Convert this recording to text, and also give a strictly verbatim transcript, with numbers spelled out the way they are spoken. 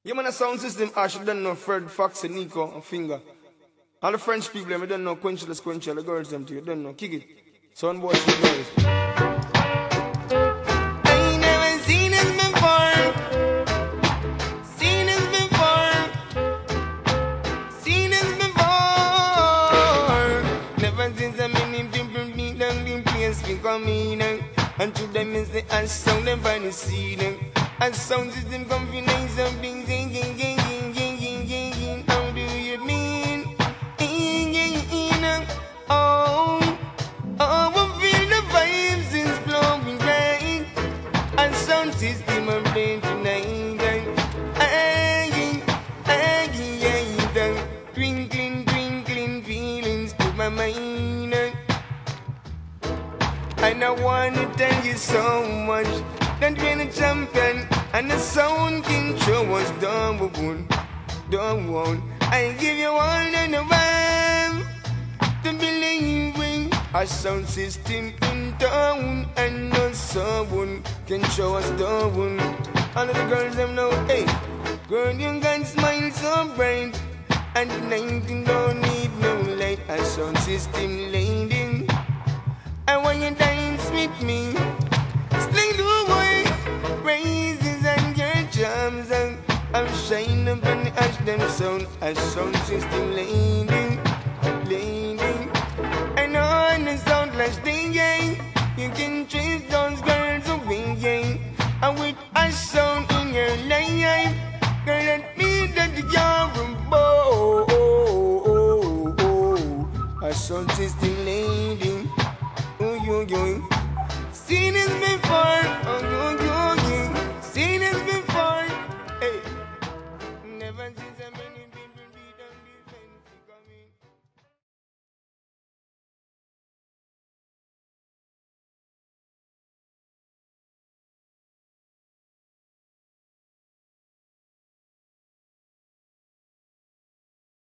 You man a sound system, Ash, you don't know Fred, Fox, and Nico, and Finger. All the French people, you don't know Quenchless, Quenchel, the girls them too, you don't know. Kick it. Son boys, the girls. I ain't never seen this before. Seen this before. Seen this before. Never seen so many people beat down the place because me now. And to them is the ass sound them by the ceiling. And sound system combination something zing zing zing zing zing zing zing zing. How do you mean? In, in, in, oh, oh, I feel the vibes is flowing right. And sound system I'm playing tonight. Aggie, aggie, aggie, twinkling, twinkling feelings to my mind. And I wanna tell you so much. That we're the champion and the sound king show us done one, done one. I give you all the vibe to believe in a sound system in town, and no someone can show us done one. All of the girls them know, hey, girl you can smile so bright, and the nineteen don't need no light. A sound system lady, I want you dance with me. Sling the way, praises and your charms, and I'm shining up on the ash them sound, a sound system lady, lady. And on the sound like sting, you can chase those girls away, yeah. And with a sound in your life, girl, that means that you're a bow. A sound system lady, oh, yo, yo. Seen this before, oh, yo, yo.